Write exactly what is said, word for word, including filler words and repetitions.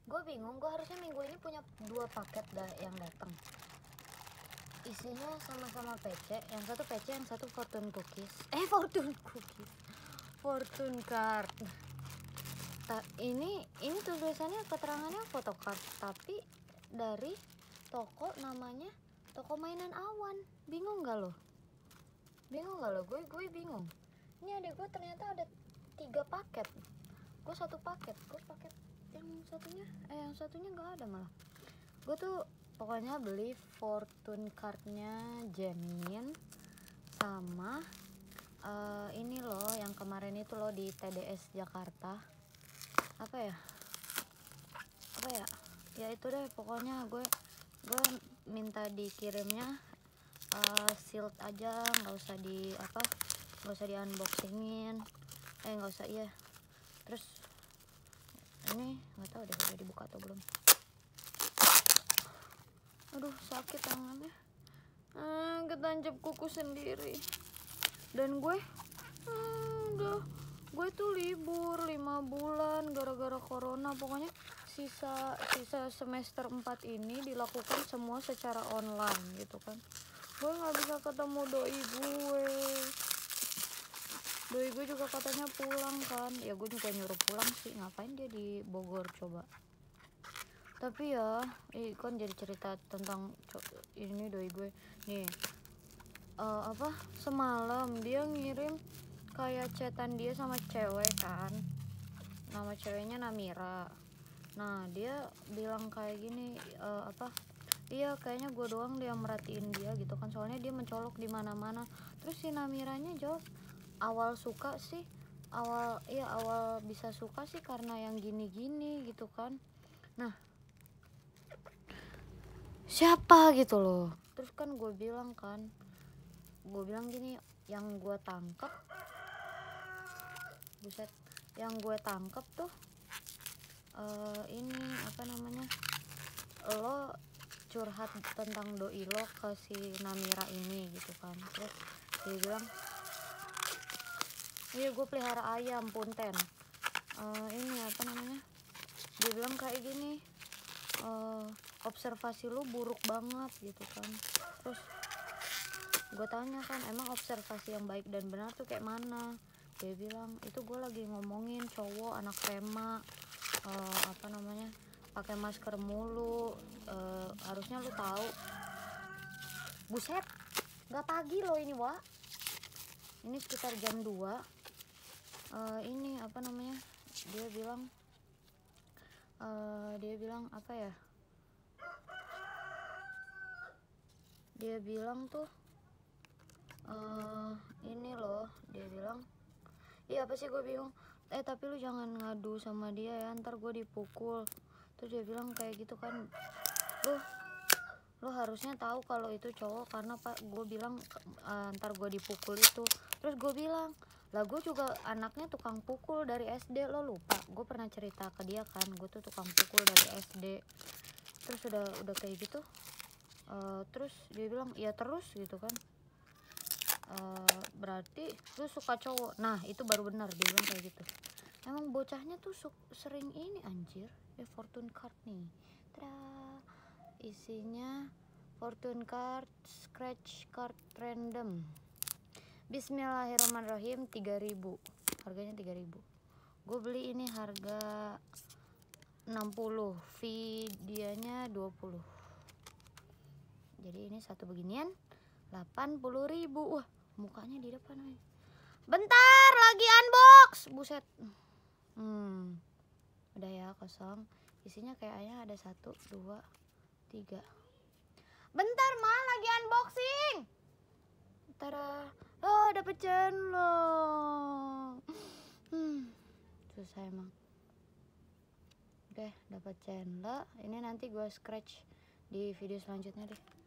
gue bingung, gue harusnya minggu ini punya dua paket da yang datang. Isinya sama-sama P C, yang satu P C, yang satu fortune cookies. Eh fortune cookies, fortune card. Ta ini ini tulisannya keterangannya photocard, tapi dari toko namanya toko mainan Awan. Bingung gak lo? Bingung gak lo? Gue gue bingung. Ini adek gue ternyata ada tiga paket. Gue satu paket, gue paket yang satunya eh yang satunya nggak ada malah. Gue tuh pokoknya beli fortune cardnya Jamin sama uh, ini loh yang kemarin itu loh di T D S Jakarta. Apa ya? Apa ya? Ya itu deh pokoknya gue gue minta dikirimnya uh, sealed aja, nggak usah di apa nggak usah di unboxingin, eh nggak usah iya. Terus ini nggak tahu deh udah dibuka atau belum. Aduh sakit tangannya, eh, ketancap kuku sendiri. Dan gue hmm, udah gue tuh libur lima bulan gara-gara corona. Pokoknya sisa sisa semester empat ini dilakukan semua secara online gitu kan. Gue nggak bisa ketemu doi gue. Doi gue juga katanya pulang kan. Ya gue juga nyuruh pulang sih, ngapain dia di Bogor coba. Tapi ya eh, kan jadi cerita tentang ini doi gue nih. Uh, apa semalam dia ngirim kayak chatan dia sama cewek kan, nama ceweknya Namira. Nah dia bilang kayak gini, uh, apa iya kayaknya gue doang dia merhatiin dia gitu kan, soalnya dia mencolok di mana-mana. Terus si Namiranya jawab, awal suka sih awal iya awal bisa suka sih karena yang gini-gini gitu kan. Nah siapa gitu loh. Terus kan gue bilang kan gue bilang gini, yang gue tangkap buset yang gue tangkap tuh uh, ini apa namanya, lo curhat tentang doi lo ke si Namira ini gitu kan. Terus dia bilang iya gue pelihara ayam punten, uh, ini apa namanya, dia bilang kayak gini, uh, observasi lo buruk banget gitu kan. Terus gue tanya kan, emang observasi yang baik dan benar tuh kayak mana? Dia bilang itu gue lagi ngomongin cowok anak Rema, uh, apa namanya, pakai masker mulu, uh, harusnya lu tahu. Buset, nggak pagi loh ini wa, ini sekitar jam dua. Uh, ini apa namanya, dia bilang uh, dia bilang apa ya, dia bilang tuh uh, ini loh, dia bilang iya apa sih gue bingung, eh tapi lu jangan ngadu sama dia ya, ntar gue dipukul. Terus dia bilang kayak gitu kan, lu lu harusnya tahu kalau itu cowok karena pak gue bilang uh, ntar gue dipukul itu. Terus gue bilang lah gue juga anaknya tukang pukul dari S D, lo lupa gue pernah cerita ke dia kan, gue tuh tukang pukul dari S D. Terus udah udah kayak gitu, uh, terus dia bilang ya terus gitu kan, uh, berarti lu suka cowok. Nah itu baru benar dia bilang kayak gitu. Emang bocahnya tuh sering ini anjir ya. Fortune card nih, tada, isinya fortune card, scratch card random. Bismillahirrahmanirrahim, tiga ribu, harganya tiga ribu. Gue beli ini harga enam puluh, fee dianya dua puluh. Jadi ini satu beginian delapan puluh ribu. Wah, mukanya di depan aja. Bentar lagi unbox. Buset. Hmm. Udah ya kosong. Isinya kayaknya ada satu, dua, tiga. Bentar mah lagi unboxing. Tada. Oh dapet channel. Hmm. Susah emang. Oke dapat channel. Ini nanti gue scratch di video selanjutnya deh.